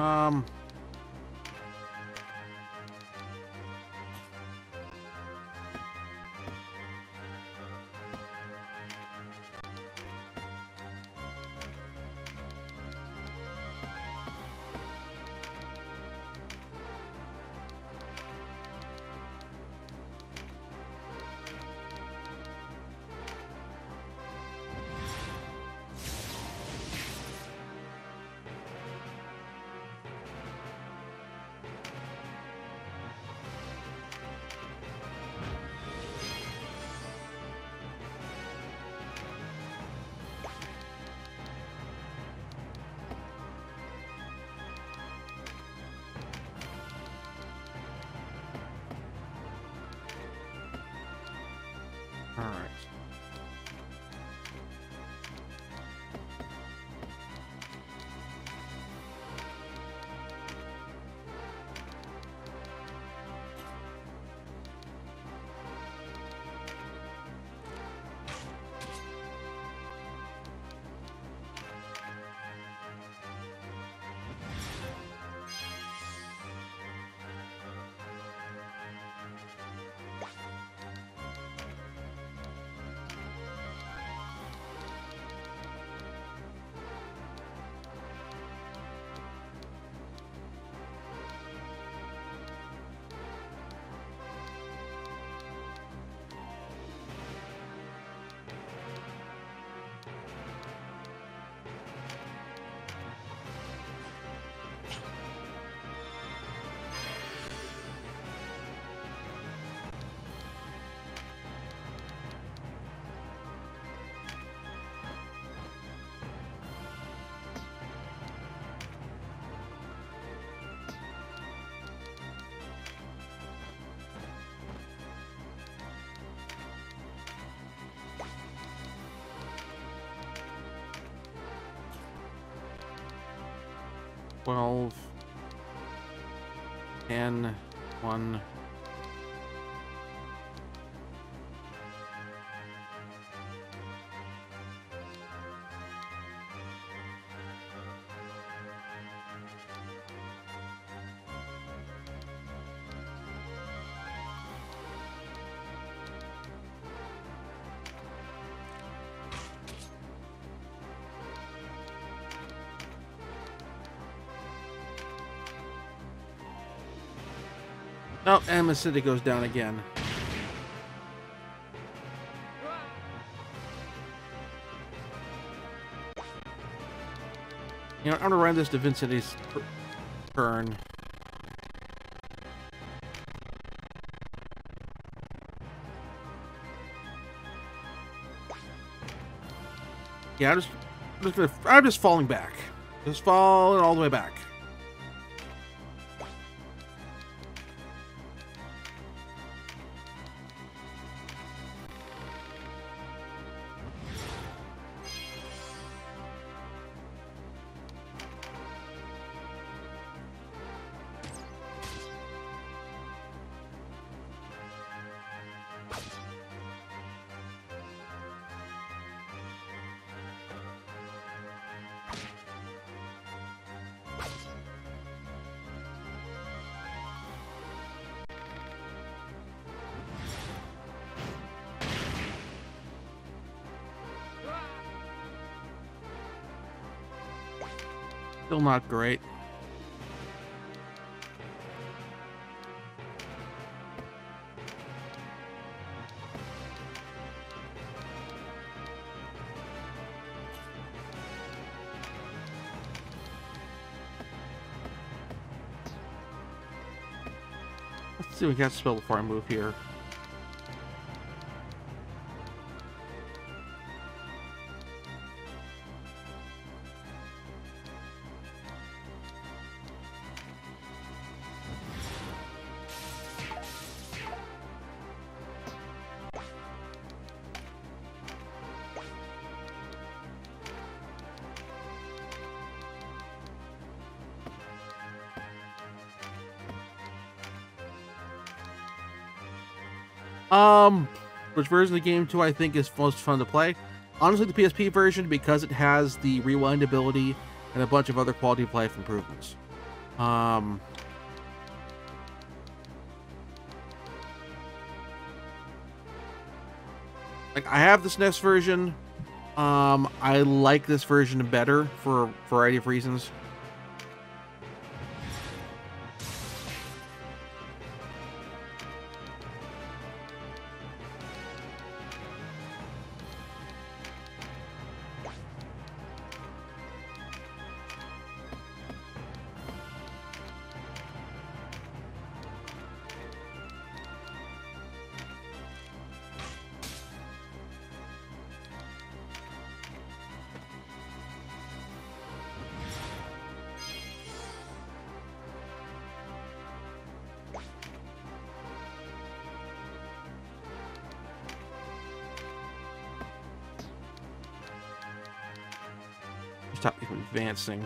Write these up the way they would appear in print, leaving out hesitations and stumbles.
All right. $12, 10, 1. Oh, and the city goes down again. You know, I'm gonna run this to Vincity's turn. Yeah, I'm just falling back. Just falling all the way back. Still not great. Let's see what we got to spell before I move here. Which version of the game do I think is most fun to play? Honestly, the PSP version, because it has the rewind ability and a bunch of other quality of life improvements. Like, I have this NES version. I like this version better for a variety of reasons. Stop me from advancing.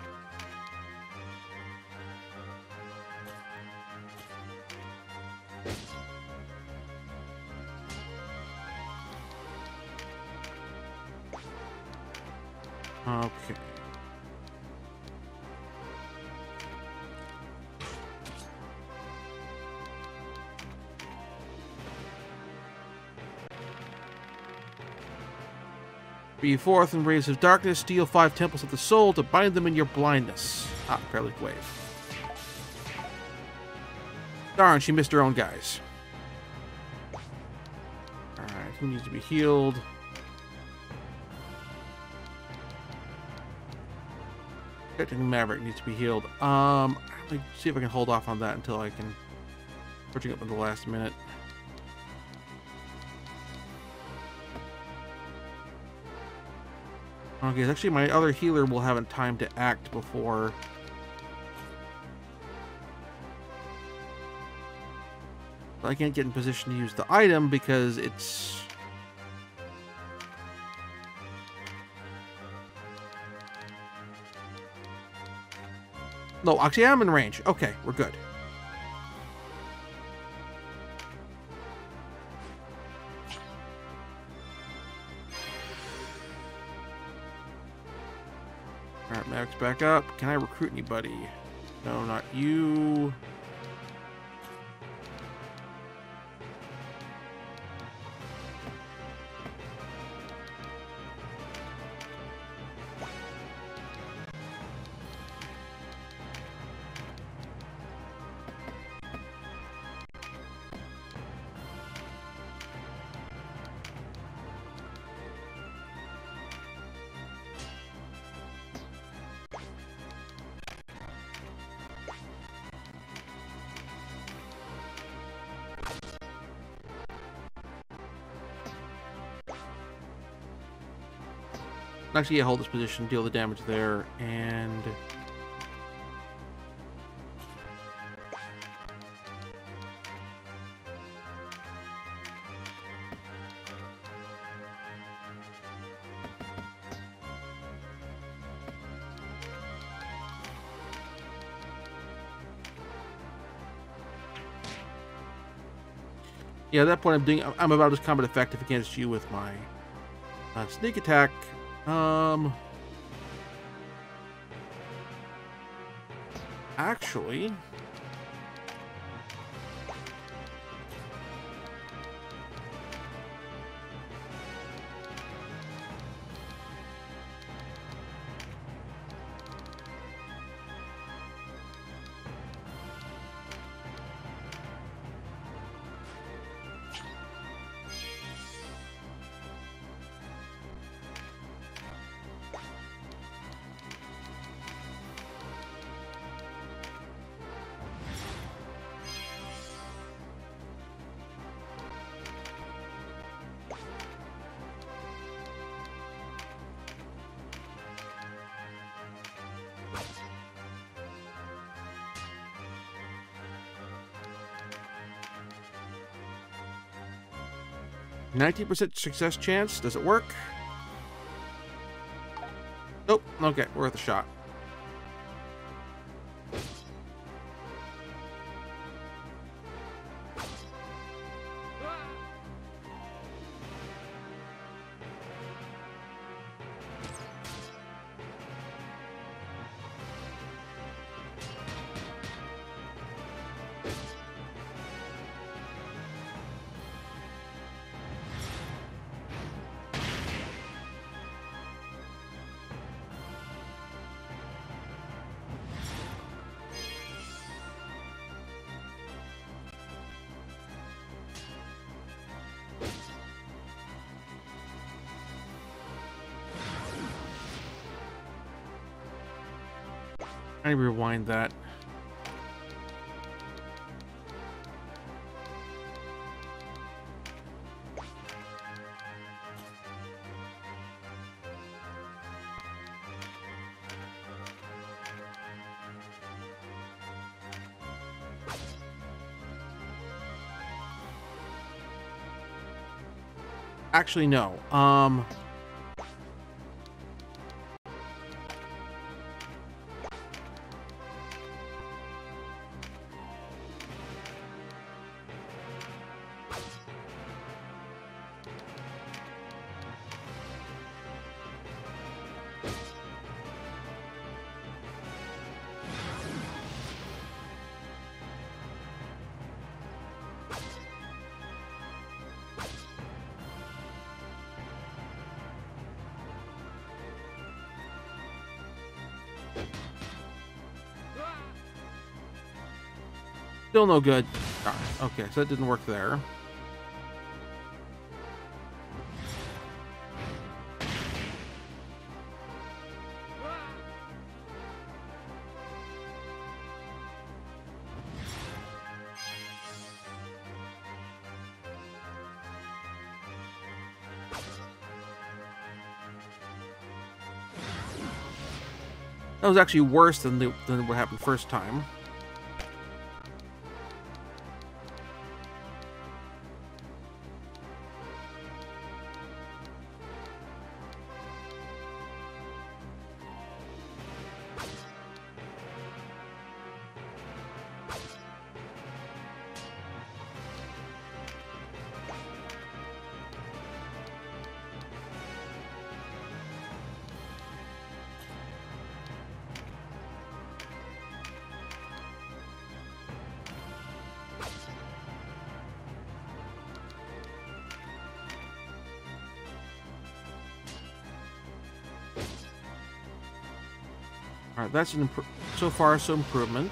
Okay. Be forth in rays of darkness, steal 5 temples of the soul to bind them in your blindness. Ah, Paralytic Wave. Darn, she missed her own guys. Alright, who needs to be healed? Captain Maverick needs to be healed. Let me see if I can hold off on that until I can... Switching up in the last minute. Okay, actually my other healer will have time to act before... But I can't get in position to use the item because it's... No, actually I'm in range. Okay, we're good. Alright, Max back up. Can I recruit anybody? No, not you. Actually, yeah, hold this position, deal the damage there, and... Yeah, at that point I'm about as combat effective against you with my sneak attack. Actually... %90 success chance. Does it work? Nope. Okay, worth a shot. I rewind that. Actually, no. Still no good. Okay, so that didn't work there. That was actually worse than what happened first time. All right, that's an so far some improvement.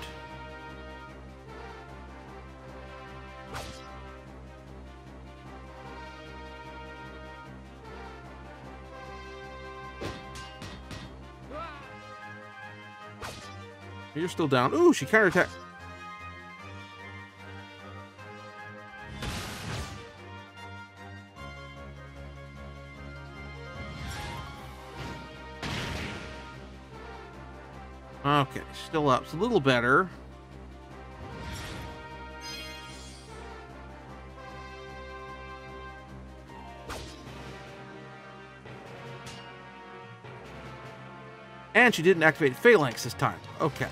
You're still down. Ooh, she counterattacked. Okay, still up. It's a little better. And she didn't activate Phalanx this time. Okay.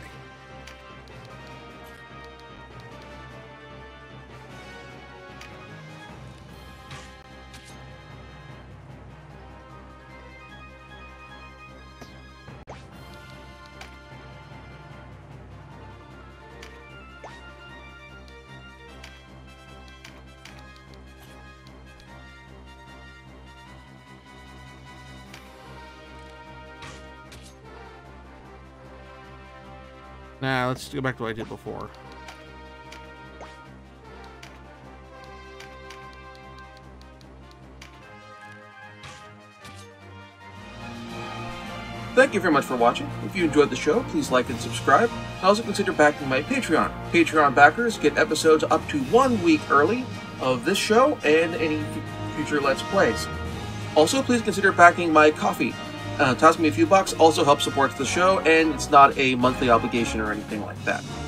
Now, let's go back to what I did before. Thank you very much for watching. If you enjoyed the show, please like and subscribe. Also consider backing my Patreon. Patreon backers get episodes up to 1 week early of this show and any future Let's Plays. Also, please consider backing my Ko-fi. Toss me a few bucks, also helps support the show, and it's not a monthly obligation or anything like that.